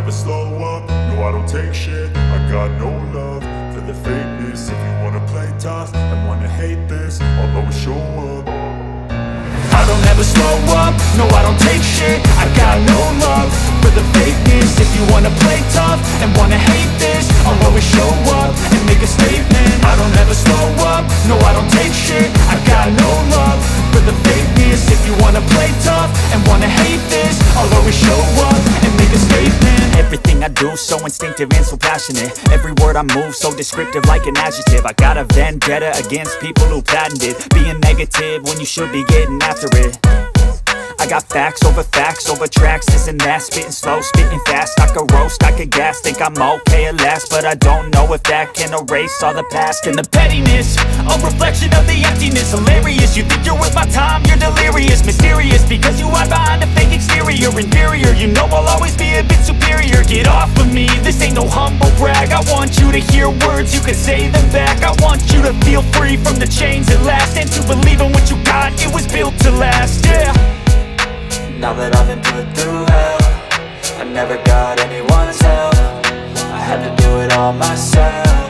never slow up, no I don't take shit. I got no love for the fakeness. If you wanna play tough and wanna hate this, I'll always show up. I don't ever slow up, no I don't take shit. I got no love for the fakeness. If you wanna play tough and wanna hate this, I'll always show up and make a statement. I don't ever slow up, no I don't take shit. I got no love for the fakeness. If you wanna play tough and wanna hate this, I'll always show up and make a statement. Everything I do so instinctive and so passionate. Every word I move so descriptive like an adjective. I got a vendetta against people who patented being negative when you should be getting after it. I got facts over tracks, this and that. Spitting slow, spitting fast. I could roast, I could gas. Think I'm okay at last, but I don't know if that can erase all the past. And the pettiness, a reflection of the emptiness. Hilarious, you think you're worth my time, you're delirious. Mysterious, because you hide behind a fake exterior. Inferior, you know I'll always be a bit superior. Get off of me, this ain't no humble brag. I want you to hear words, you can say them back. I want you to feel free from the chains at last, and to believe in what you got, it was built to last, yeah. Now that I've been put through hell, I never got anyone's help. I had to do it all myself.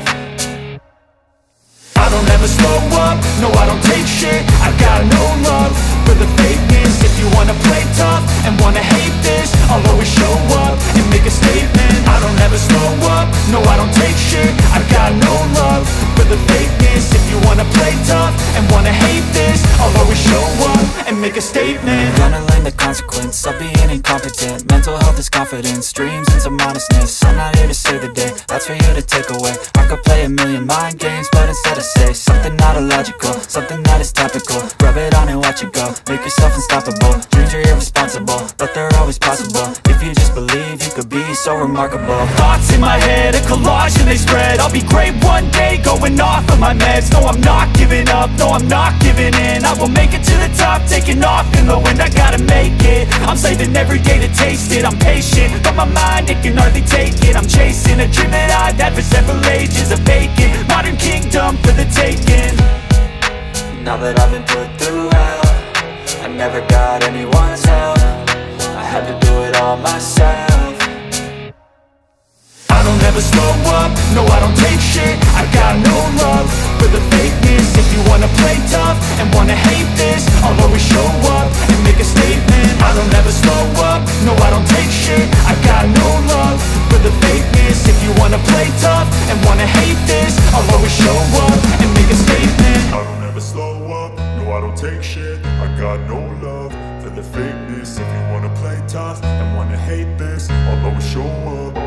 I don't ever slow up, no I don't take shit. I got no love for the fakeness. If you wanna play tough and wanna hate this, I'll always show up and make a statement. I don't ever slow up, no I don't take shit. I got no love for the fakeness. If you wanna play tough and wanna hate this, I'll always show up and make a statement. Gonna learn the consequence of being incompetent. Mental health is confidence, dreams and some honestness. I'm not here to save the day, that's for you to take away. I could play a million mind games, but instead I say something not illogical, something that is topical. Rub it on and watch it go, make yourself unstoppable. Dreams are irresponsible, but they're always possible. If you just believe, you could be so remarkable. Thoughts in my head, a collage and they spread. I'll be great one day, going off of my meds. No, I'm not giving up, no, I'm not giving in. I will make it to the top, taking off in the wind. I gotta make it, I'm saving every day to taste it. I'm patient, but my mind, it can hardly take it. I'm chasing a dream that I've had for several ages. A vacant, modern kingdom for the taking. Now that I've been put through hell, I never got anyone's help. I had to do it all myself. I don't ever slow up, no I don't take shit. I got no love for the fakeness. If you wanna play tough and wanna hate this, I'll always show up and make a statement. I don't ever slow up, no I don't take shit. I got no love for the fakeness. If you wanna play tough and wanna hate this, I'll always show up and make a statement. I don't ever slow up, no I don't take shit. I got no love for the fakeness. If you wanna play tough and wanna hate this, I'll always show up.